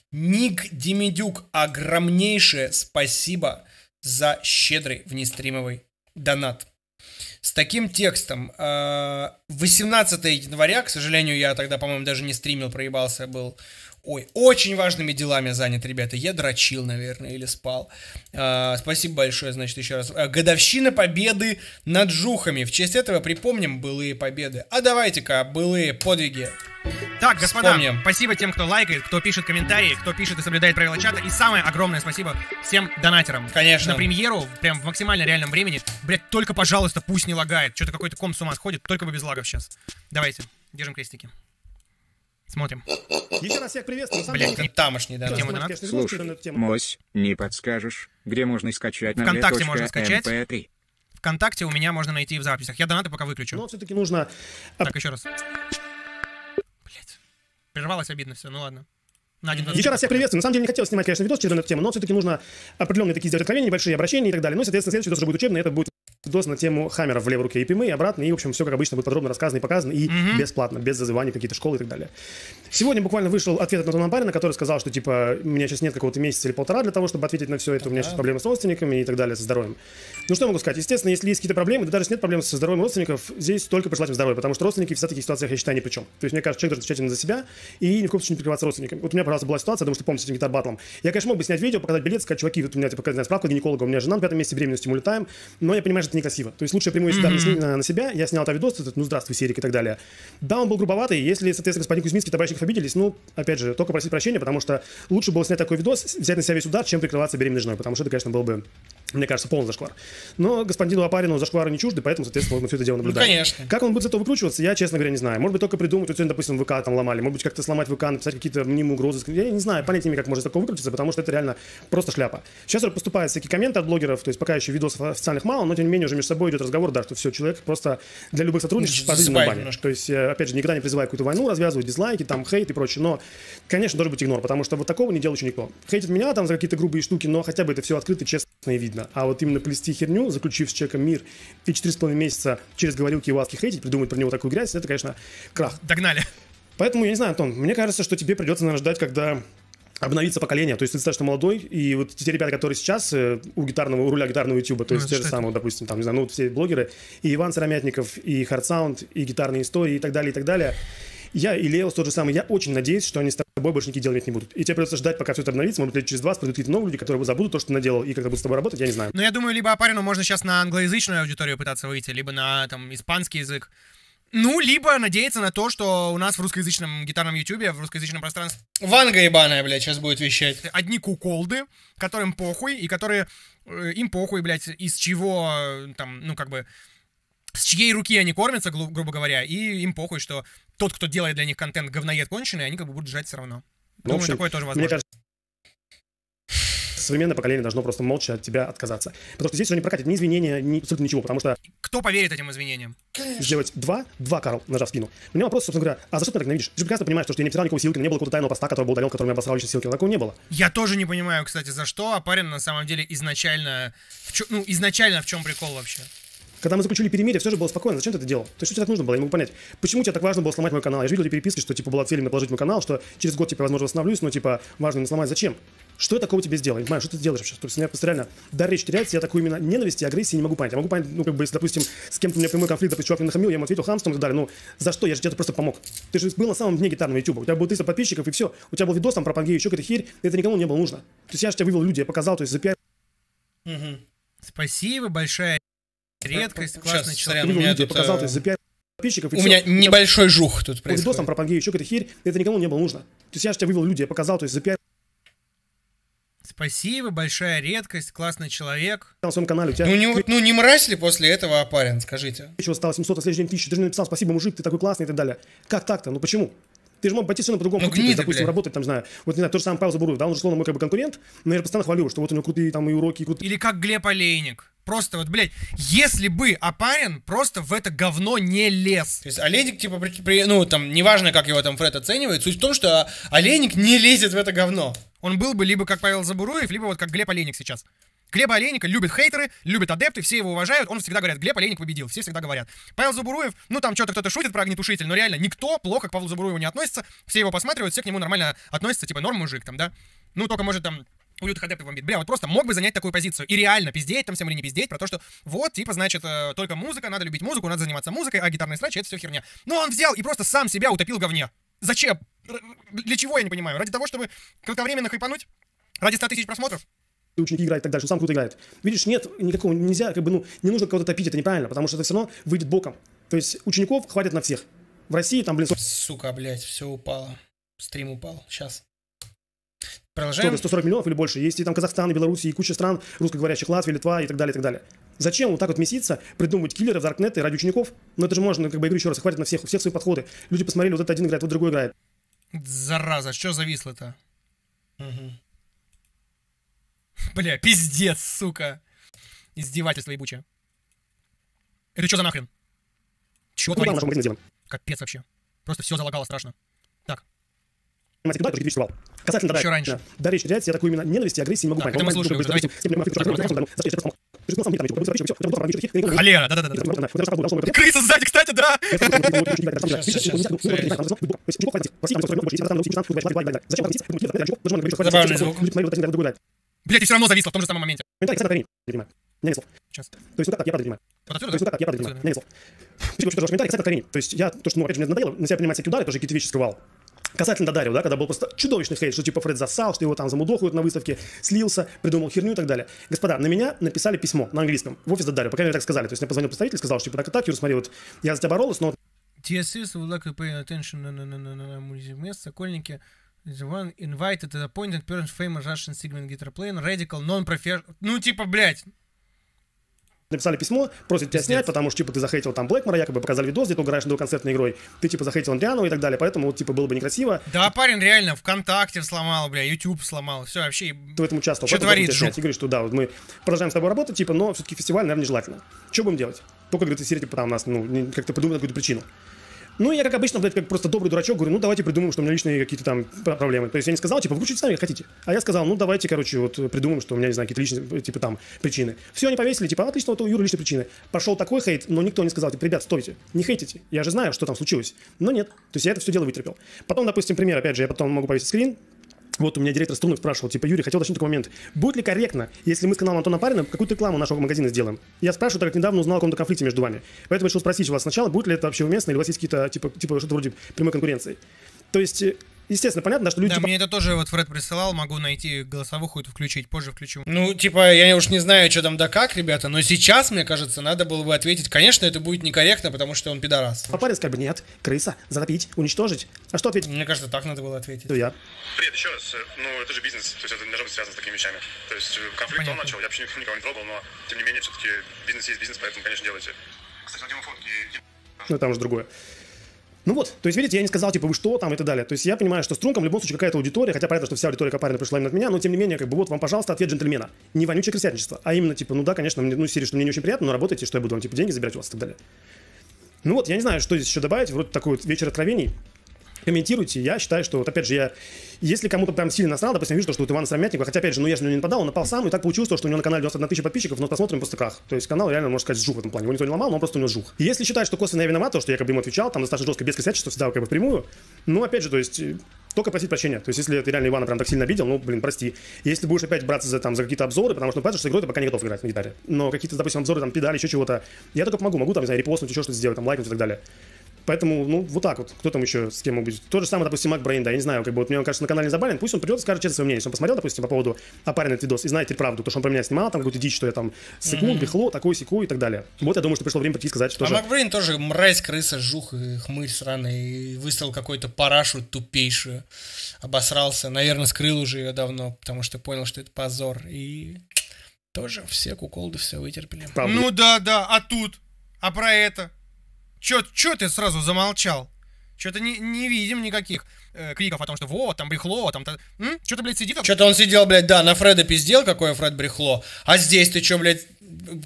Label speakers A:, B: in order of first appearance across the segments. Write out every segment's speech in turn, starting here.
A: Ник Демидюк, огромнейшее спасибо за щедрый внестримовый донат. С таким текстом. 18 января, к сожалению, я тогда, по-моему, даже не стримил, проебался, был... Ой, очень важными делами занят, ребята. Я дрочил, наверное, или спал. Спасибо большое, значит, еще раз. Годовщина победы над жухами. В честь этого припомним былые победы. А давайте-ка былые подвиги.
B: Так, господа,
A: Вспомним.
B: спасибо тем, кто лайкает, кто пишет комментарии, кто пишет и соблюдает правила чата. И самое огромное спасибо всем донатерам.
A: Конечно.
B: На премьеру, прям в максимально реальном времени. Блять, только, пожалуйста, пусть не лагает. Что-то какой-то комп с ума сходит, только бы без лагов сейчас. Давайте, держим крестики. Смотрим.
C: Еще раз всех приветствую. На самом
B: Блин,
C: деле,
A: Не тамошний донат.
B: Тема донат.
C: конечно,
D: Слушай,
C: на эту тему.
D: Мось, не подскажешь, где можно скачать на
B: ВКонтакте можно скачать.
D: mp3?
B: ВКонтакте у меня можно найти в записях. Я донаты пока выключу.
C: Но все-таки нужно...
B: Так, еще раз. Блять. Прервалось обидно все, ну ладно. На один, два, три.
C: Еще раз всех приветствую. На самом деле не хотел снимать, конечно, видос через эту тему, но все-таки нужно определенные такие сделать откровения, небольшие обращения и так далее. Ну и, соответственно, следующий видос уже будет учебный. Это будет видос на тему хаммеров в левой руке и пимы, и обратно. И, в общем, все как обычно будет подробно рассказано и показано, и бесплатно, без зазывания в какие-то школы и так далее. Сегодня буквально вышел ответ от Антона Барина, который сказал, что, типа, у меня сейчас нет какого-то месяца или полтора для того, чтобы ответить на все это. У меня сейчас проблемы с родственниками и так далее, со здоровьем. Ну, что я могу сказать? Естественно, если есть какие-то проблемы, да даже если нет проблем со здоровьем родственников, здесь только пожелать им здоровья, потому что родственники в таких ситуациях, я считаю, ни при чем. То есть, мне кажется, человек должен отвечать именно за себя и ни в коем случае не прикрываться родственниками. Вот у меня, пожалуйста, была ситуация, потому что помните, с этим гитар-баттлом. Я, конечно, мог бы снять видео, показать билет, сказать, чуваки, вот у меня, типа, не знаю, справка гинеколога, у меня жена на 5-м месяце беременности, мы улетаем, но я понимаю, что это некрасиво. То есть, лучше я приму если на себя, я снял это видос, ну, здравствуй, Серик и так далее. Да, он был грубоватый, если, соответственно, господин Кузьминский и товарищников обиделись, ну, опять же, только просить прощения, потому что лучше было снять такой видос, взять на себя весь удар, чем прикрываться беременной женой, потому что это, конечно, был бы, мне кажется, полный зашквар. Но господину Апарину зашквары не чужды, поэтому, соответственно, мы все это дело наблюдаем.
A: Ну, конечно.
C: Как он будет за это выкручиваться, я, честно говоря, не знаю. Может быть, только придумать, вот сегодня, допустим, ВК там ломали, может быть, как-то сломать ВК, написать какие-то мнимые угрозы. Я не знаю, понятия не имею, как может такого выкрутиться, потому что это реально просто шляпа. Сейчас уже поступают всякие комменты от блогеров, то есть пока еще видосов официальных мало, но тем не менее уже между собой идет разговор, да, что все, человек просто для любых сотрудничеств пожизненно
A: Засыпает
C: бане.
A: немножко.
C: То есть, опять же, никогда не призываю какую-то войну развязывать, дизлайки, там, хейт и прочее, но, конечно, должен быть игнор, потому что вот такого не делал еще никто. Хейтит меня там за какие-то грубые штуки, но хотя бы это все открыто, честно и видно. А вот именно плести херню, заключив с человеком мир и 4,5 месяца через говорилки и ласки хейтить, придумать про него такую грязь, это, конечно, крах.
B: Догнали.
C: Поэтому, я не знаю, Антон, мне кажется, что тебе придется, наверное, ждать, когда обновится поколение. То есть ты достаточно молодой, и вот те ребята, которые сейчас у руля гитарного ютуба, то есть те же самые, допустим, там, не знаю, ну, вот все блогеры, и Иван Сыромятников, и Хардсаунд, и гитарные истории, и так далее, и так далее. Я и Леос тот же самый, я очень надеюсь, что они с тобой больше никакие дела иметь не будут. И тебе придется ждать, пока все это обновится, может быть, лет через 20 придут какие-то новые люди, которые забудут то, что ты наделал, и когда будут с тобой работать, я не знаю.
B: Но я думаю, либо Апарину можно сейчас на англоязычную аудиторию пытаться выйти, либо на там испанский язык. Ну, либо надеяться на то, что у нас в русскоязычном гитарном ютубе, в русскоязычном пространстве
A: Ванга ебаная, блядь, сейчас будет вещать.
B: одни куколды, которым похуй, и которые им похуй, блядь, из чего там, ну, как бы, с чьей руки они кормятся, грубо говоря, и им похуй, что тот, кто делает для них контент, говноед конченый, они как бы будут жать все равно. Думаю,
C: общем,
B: такое тоже
C: Мне
B: возможно.
C: кажется, современное поколение должно просто молча от тебя отказаться. Потому что здесь уже не прокатит ни извинения, ни абсолютно ничего, потому что
B: Кто поверит этим извинениям?
C: сделать два, Карл, нажав спину. У меня вопрос, собственно говоря, а за что ты так ненавидишь? Ты же прекрасно понимаешь, что я не потерял никакого Силкина, не было какого-то тайного поста, который был удален, который меня обосрал лично Силкина, такого не было.
B: Я тоже не понимаю, кстати, за что Апарин на самом деле изначально... изначально в чем прикол вообще?
C: Когда мы заключили перемирие, все же было спокойно. Зачем ты это делал? То есть, что тебе так нужно было? Я не могу понять. Почему тебе так важно было сломать мой канал? Я же видел эти переписки, что, типа, была цель именно положить мой канал, что через год, типа, возможно, восстановлюсь, но, типа, важно не сломать. Зачем? Что я такого тебе сделал? Я не понимаю, что ты делаешь вообще? То есть, у меня просто реально дар речи теряется, я такую именно ненависти и агрессии не могу понять. Я могу понять, ну, как бы, если, допустим, с кем-то у меня прямой конфликт, допустим, чувак мне нахамил, я ему ответил хамством и так далее. Ну, за что? Я же тебе просто помог. Ты же был на самом дне гитарного ютуба. У тебя было 300 подписчиков, и все. У тебя был видос там про Пангею, еще какая-то херь, это никому не было нужно. То есть, я же тебя вывел люди, я показал, то есть, за пиар.
B: Спасибо, большая редкость, классный
A: Сейчас,
B: человек.
A: сорян, у меня тут,
C: показал, то есть, за пиар подписчиков, и
A: у
C: все.
A: меня небольшой жух тут
C: Видос там
A: происходит.
C: про Пангею, еще какая-то херь, это никому не было нужно. То есть, я же тебя вывел люди, я показал, то есть, за пиар.
B: Спасибо, большая редкость, классный человек.
C: На своем канале у тебя
A: Ну не мразь ли после этого Апарин, скажите?
C: еще стало 700, а следующий день 1000, ты же написал спасибо, мужик, ты такой классный и так далее. Как так-то? Ну почему? Ты же мог пойти совершенно по-другому
A: Ну,
C: пути, то есть,
A: гнида,
C: допустим,
A: блядь.
C: работать, там, не знаю, вот, не знаю, тот же самый Павел Забуруев, да, он же, словно, мой как бы конкурент, но я же постоянно хвалю, что вот у него крутые там и уроки, и крутые...
B: Или как Глеб Олейник. Просто вот, блядь, если бы Апарин просто в это говно не лез.
A: То есть Олейник, типа, ну, там, неважно, как его там Фред оценивает, суть в том, что Олейник не лезет в это говно.
B: Он был бы либо как Павел Забуруев, либо вот как Глеб Олейник сейчас. Глеба Олейника любят хейтеры, любят адепты, все его уважают, он всегда говорят, Глеб Олейник победил, все всегда говорят. Павел Забуруев, ну там что-то кто-то шутит про огнетушитель, но реально никто плохо к Павлу Забуруеву не относится, все его посматривают, все к нему нормально относятся, типа норм мужик там, да? Ну только может там у лютых адептов бомбит. Бля, вот просто мог бы занять такую позицию и реально пиздеть там всем или не пиздеть про то, что вот, типа, значит, только музыка, надо любить музыку, надо заниматься музыкой, а гитарные срачи — это все херня. Но он взял и просто сам себя утопил в говне. Зачем? Для чего, я не понимаю? Ради того, чтобы кратковременно хайпануть? Ради 100 тысяч просмотров?
C: Ученики играют и так дальше, он сам круто играет. Видишь, нет никакого, нельзя, как бы, ну, не нужно кого-то топить, это неправильно, потому что это все равно выйдет боком. То есть учеников хватит на всех. В России там, блин,
A: Сука, блядь, все упало. Стрим упал. Сейчас. Продолжаем.
C: 140 миллионов или больше. Есть и там Казахстан, и Беларусь, и куча стран русскоговорящих, Латвия, Литва и так далее, и так далее. Зачем вот так вот меситься, придумывать киллеров, даркнеты ради учеников? Ну это же можно, как бы, я говорю еще раз, хватит на всех, у всех свои подходы. Люди посмотрели, вот это один играет, вот другой играет.
B: Зараза, что зависло-то?
A: Угу.
B: Бля, пиздец, сука. Издевательство ебучее. Это что за нахрен? Чё
C: Ну да, в
B: творится?
C: нашем магазине сделаем.
B: Капец вообще. Просто все залагало страшно. Так,
C: Понимаете, туда тоже физический вал. Касательно
B: Еще раньше.
C: Да, да, речь терять, я такую именно ненависти, агрессии не могу
B: Так,
C: понять.
B: это мы слушаем, давайте.
C: Холера.
B: холера, да-да-да. Крыса сзади, кстати, да.
A: Забавный звук.
B: Блять, и все равно зависло в том же самом моменте. Сейчас.
C: То есть, ну как так, я правда понимаю.
B: Вот
C: То
B: отсюда,
C: есть, ну
B: да?
C: как так, я правда понимаю. Я не слов. Комментарий касательно откровений. То есть, я, то, что, ну, опять же, мне надоело, на себя принимать всякие удары, тоже какие-то вещи скрывал. Касательно Дадарио, да, когда был просто чудовищный хейт, что типа Фред зассал, что его там замудохают на выставке, слился, придумал херню и так далее. Господа, на меня написали письмо на английском в офис Дадарио, пока мне так сказали. То есть мне позвонил представитель, сказал, что типа так и так, Юр, смотри, вот я за тебя боролась, но
B: TSS would like to pay attention на мест, Сокольники. The one invited an appointed person, famous Russian segment guitar player, radical, non-professional. Ну, типа, блядь.
C: написали письмо, просят тебя снять, потому что типа ты захейтил там Блэкмора, якобы показали видос, где ты играешь над концертной игрой, ты типа захейтил Андриану и так далее, поэтому вот типа было бы некрасиво.
B: Да, парень реально ВКонтакте сломал, бля, YouTube сломал, все вообще.
C: Ты в этом участвовал.
B: Что творит,
C: снять. И говоришь, что да, вот мы продолжаем с тобой работать, типа, но все-таки фестиваль, наверное, нежелательно. Что будем делать? Только, говорит, из серии, типа, там нас, ну, как-то придумать какую-то причину. Ну, я, как обычно, блядь, как просто добрый дурачок, говорю, ну, давайте придумаем, что у меня личные какие-то там проблемы. То есть я не сказал, типа, выключите сами, как хотите. А я сказал, ну, давайте, короче, вот придумаем, что у меня, не знаю, какие-то личные, типа, там, причины. Все, они повесили, типа, отлично, вот у Юры личные причины. Пошел такой хейт, но никто не сказал, типа, ребят, стойте, не хейтите. Я же знаю, что там случилось. Но нет. То есть я это все дело вытерпел. Потом, допустим, пример, опять же, я потом могу повесить скрин. Вот у меня директор Струнов спрашивал, типа, Юрий, хотел уточнить такой момент. Будет ли корректно, если мы с каналом Антона Парина какую-то рекламу нашего магазина сделаем? Я спрашиваю, так как недавно узнал о каком-то конфликте между вами. Поэтому решил спросить у вас сначала, будет ли это вообще уместно, или у вас есть какие-то, типа что-то вроде прямой конкуренции. То есть, естественно, понятно, да, что люди...
B: Да,
C: типа,
B: мне это тоже вот Фред присылал, могу найти голосовуху эту включить, позже включу.
A: Ну, типа, я уж не знаю, что там да как, ребята, но сейчас, мне кажется, надо было бы ответить, конечно, это будет некорректно, потому что он пидорас.
C: Попарец как бы нет, крыса, затопить, уничтожить. А что ответить?
A: Мне кажется, так надо было ответить.
C: То я.
E: Привет, еще раз. Ну, это же бизнес, то есть это не должно быть связано с такими вещами. То есть конфликт
B: Понятно.
E: он начал, я вообще никого не трогал, но тем не менее, все-таки бизнес есть бизнес, поэтому, конечно, делайте. Кстати, на тему фотки.
C: Ну, там уже другое. Ну вот, то есть, видите, я не сказал, типа, вы что там и так далее. То есть я понимаю, что стрункам в любом случае какая-то аудитория, хотя понятно, что вся аудитория Капарина пришла именно от меня, но тем не менее, как бы вот вам, пожалуйста, ответ джентльмена. Не вонючее крысятничество, а именно, типа, ну да, конечно, мне, ну, серии, что мне не очень приятно, но работайте, что я буду вам, типа, деньги забирать у вас и так далее. Ну вот, я не знаю, что здесь еще добавить, вроде такой вот вечер откровений. Комментируйте, я считаю, что, вот опять же, если кому-то прям сильно насрал, допустим, я вижу, что у Ивана Срамятникова, хотя, опять же, ну я же на него не нападал, он напал сам, и так получилось, что у него на канале 91 тысяча подписчиков, но посмотрим просто крах. То есть канал реально, можно сказать, сжух в этом плане. Его никто не ломал, но он просто у него сжух. И если считать, что косвенно я виноват, то, что я как бы ему отвечал, там достаточно жестко, без крысячества, всегда как бы впрямую, ну, опять же, то есть... Только просить прощения. То есть, если ты реально Ивана прям так сильно обидел, ну, блин, прости. Если будешь опять браться за какие-то обзоры, потому что, ну, понятно, что с игрой ты пока не готов играть на гитаре. Но какие-то, допустим, обзоры, там, педали, еще чего-то, я только могу, там, не знаю, репостнуть, еще что-то сделать, там, лайкнуть и так далее. Поэтому, ну, вот так вот. Кто там еще с кем мог быть? То же самое, допустим, MacBrain, да, я не знаю, как бы, вот мне он кажется, на канале не забанен, пусть он придет и скажет честно свое мнение. Если он посмотрел, допустим, по поводу опаренный видос и знает теперь правду, то, что он про меня снимал, там, какую-то дичь, что я там секу, брехло, такой секу и так далее. Вот я думаю, что пришло время прийти и сказать, что
A: А MacBrain тоже мразь, крыса, жух и хмырь сраный, и выставил какой-то парашу тупейшую, обосрался, наверное, скрыл уже ее давно, потому что понял, что это позор, и тоже все куколды все вытерпели.
C: правда.
B: Ну да, а тут? А про это? Чё ты сразу замолчал? Что-то не видим никаких криков о том, что вот, там брехло, там... Что-то, блядь, сидит...
A: Что-то он сидел, блядь, да, на Фреда пиздел, какое Фред брехло, а здесь ты что, блядь,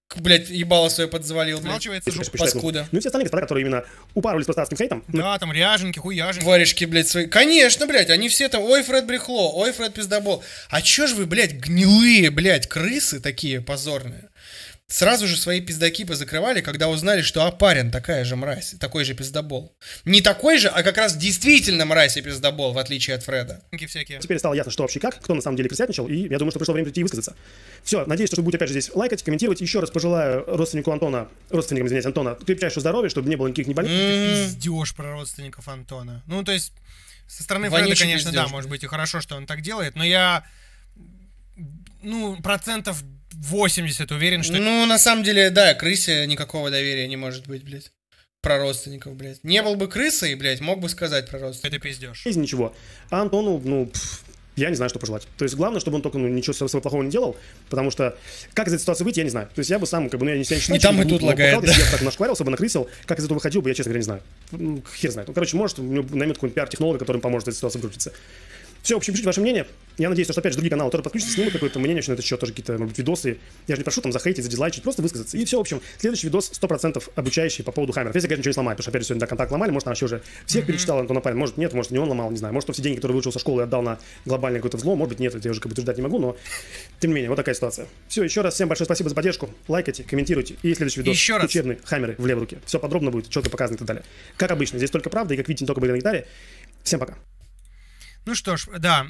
A: блядь, ебало свое подзвалил, блядь.
B: Смалчивается жопа.
C: Почитать,
A: Паскуда.
C: Ну и все остальные господа, которые именно упарывались просто адским хейтом.
B: Да, там ряженки, хуяженки.
A: Варежки, блядь, свои. Конечно, блядь, они все там, ой, Фред брехло, ой, Фред пиздобол. А чё ж вы, блядь, гнилые, блядь, крысы такие позорные? Сразу же свои пиздаки позакрывали, когда узнали, что Апарин такая же мразь, такой же пиздобол. Не такой же, а как раз действительно мразь и пиздобол, в отличие от Фреда.
B: Всякие.
C: Теперь стало ясно, что вообще как, кто на самом деле крысятничал, и я думаю, что пришло время прийти и высказаться. Все, надеюсь, что вы будете опять же здесь лайкать, комментировать. Еще раз пожелаю родственникам, извиняюсь, Антона, крепчайшего здоровья, чтобы не было никаких неболезней.
B: Пиздёж про родственников Антона. Ну, то есть, со стороны
A: Вонючий
B: Фреда, конечно,
A: пиздёж.
B: да, может быть и хорошо, что он так делает, но я, ну, 80% уверен, что...
A: Ну, на самом деле, да, крысе никакого доверия не может быть, блядь. Про родственников, блядь. Не был бы крысой, блядь, мог бы сказать про родственников.
B: Это пиздеж.
C: Ничего. А Антону, я не знаю, что пожелать. То есть главное, чтобы он только ничего своего плохого не делал, потому что как из этой ситуации выйти, я не знаю. То есть я бы сам, как бы, я не считаю,
A: И там, и тут лагает, да.
C: Я бы так нашкварился бы, накрысил. Как из этого выходил бы, я, честно говоря, не знаю. Хер знает. Ну, короче, может, у него наймет какой-нибудь пиар-технолога, который поможет этой ситуации выкрутиться. Все, в общем, пишите ваше мнение. Я надеюсь, что, опять же, другие каналы тоже подключатся, снимут какое-то мнение, на этот счет тоже какие-то, может быть, видосы. Я же не прошу там захейтить, задизлайчить, просто высказаться. И все, в общем, следующий видос 100% обучающий по поводу хаммеров. Если, конечно, ничего не сломает, потому что, опять же, сегодня да, контакт ломали, может, она вообще уже всех перечитала, Антон Апарин, может, нет, может, не он ломал, не знаю. Может, он все деньги, которые выучил со школы, отдал на глобальное какое-то взлом, может быть, нет, это я уже как бы ждать не могу, но, тем не менее, вот такая ситуация. Все, еще раз всем большое спасибо за поддержку, лайкайте, комментируйте, и следующий видос.
B: Еще раз.
C: Учебный, хаммеры в левой руке. Все подробно будет, четко показано и так далее. Как обычно, здесь только правда, и, как видите, не только были на гитаре. Всем пока.
B: Ну что ж, да,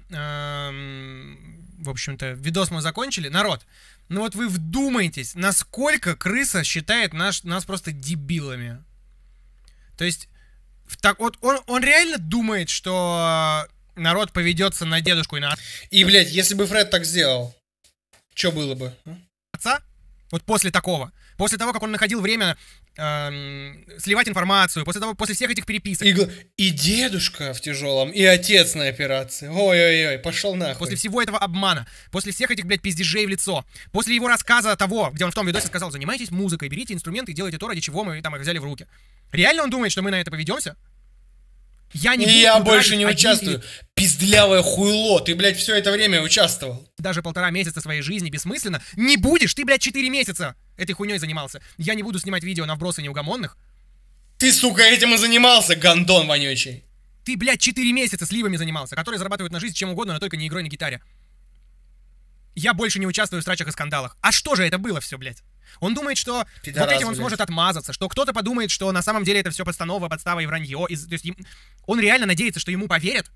B: в общем-то, видос мы закончили. Народ, ну вот вы вдумайтесь, насколько крыса считает нас просто дебилами. То есть, вот он реально думает, что народ поведется на дедушку и на
A: И, блядь, если бы Фред так сделал, что было бы?
B: отца, вот после такого, после того, как он находил время сливать информацию, после всех этих переписок,
A: И дедушка в тяжелом, и отец на операции. Ой-ой-ой, пошел нахуй.
B: после всего этого обмана, после всех этих, блядь, пиздежей в лицо, после его рассказа того, где он в том видосе сказал: занимайтесь музыкой, берите инструменты и делайте то, ради чего мы там их взяли в руки. Реально он думает, что мы на это поведемся? Я не
A: И
B: буду
A: я
B: тратить
A: больше не
B: 1
A: участвую. Пиздлявое хуйло, ты, блядь, все это время участвовал.
B: даже 1,5 месяца своей жизни бессмысленно. Не будешь, ты, блядь, 4 месяца этой хуйней занимался. Я не буду снимать видео на вбросы неугомонных.
A: Ты, сука, этим и занимался, гандон вонючий.
B: Ты, блядь, 4 месяца сливами занимался, которые зарабатывают на жизнь чем угодно, но только не игрой на гитаре. Я больше не участвую в срачах и скандалах. А что же это было все, блядь? Он думает, что
A: Пидорас,
B: вот этим он
A: блядь.
B: сможет отмазаться, что кто-то подумает, что на самом деле это все подстанова, подстава и вранье. То есть он реально надеется, что ему поверят.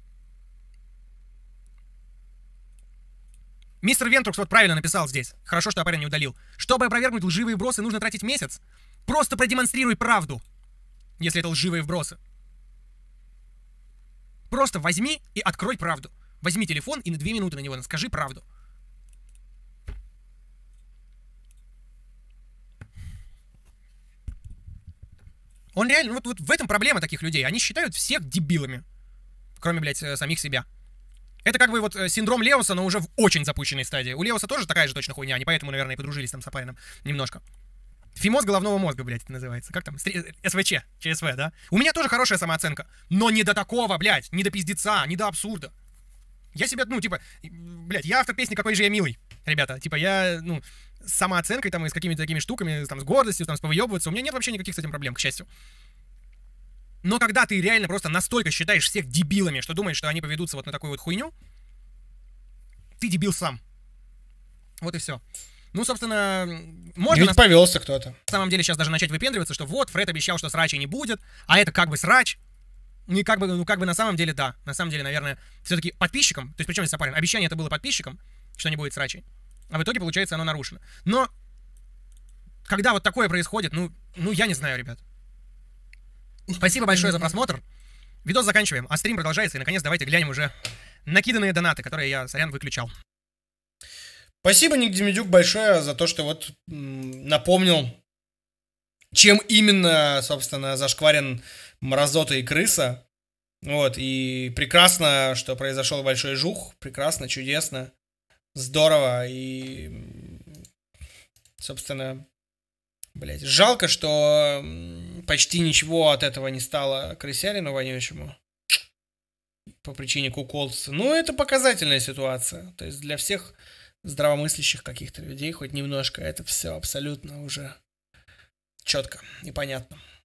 B: Мистер Вентрукс вот правильно написал здесь. Хорошо, что Апарин не удалил. Чтобы опровергнуть лживые вбросы, нужно тратить месяц. Просто продемонстрируй правду, если это лживые вбросы. Просто возьми и открой правду. Возьми телефон и на 2 минуты на него скажи правду. Он реально, вот в этом проблема таких людей. Они считают всех дебилами. Кроме, блядь, самих себя. Это как бы вот синдром Леуса, но уже в очень запущенной стадии. У Леуса тоже такая же точно хуйня. Они поэтому, наверное, и подружились там с Апарином немножко. Фимоз головного мозга, блядь, это называется. Как там? СВЧ, ЧСВ, да? У меня тоже хорошая самооценка. Но не до такого, блядь. Не до пиздеца, не до абсурда. Я себя, ну, типа, блядь, я автор песни «Какой же я милый». Ребята, типа, я, ну, с самооценкой там и с какими-то такими штуками, там, с гордостью, там, с повыебываться. У меня нет вообще никаких с этим проблем, к счастью. Но когда ты реально просто настолько считаешь всех дебилами, что думаешь, что они поведутся вот на такую вот хуйню, ты дебил сам. Вот и все. Ну, собственно, можно
A: Ведь повелся кто-то.
B: на самом деле сейчас даже начать выпендриваться, что вот, Фред обещал, что срача не будет, а это как бы срач. И как бы, ну, как бы на самом деле, да. На самом деле, наверное, все-таки подписчикам, то есть причем здесь Апарин, обещание это было подписчикам, что не будет срачей, а в итоге, получается, оно нарушено. Но, когда вот такое происходит, ну я не знаю, ребят. Спасибо большое за просмотр. Видос заканчиваем, а стрим продолжается, и, наконец, давайте глянем уже накиданные донаты, которые я, сорян, выключал.
A: Спасибо, Ник Демидюк, большое за то, что вот напомнил, чем именно, собственно, зашкварен мразота и крыса. Вот, и прекрасно, что произошел большой жух, прекрасно, чудесно, здорово, и, собственно, блять, жалко, что почти ничего от этого не стало крысярину вонючему по причине куколца. Ну, это показательная ситуация, то есть для всех здравомыслящих каких-то людей, хоть немножко, это все абсолютно уже четко и понятно.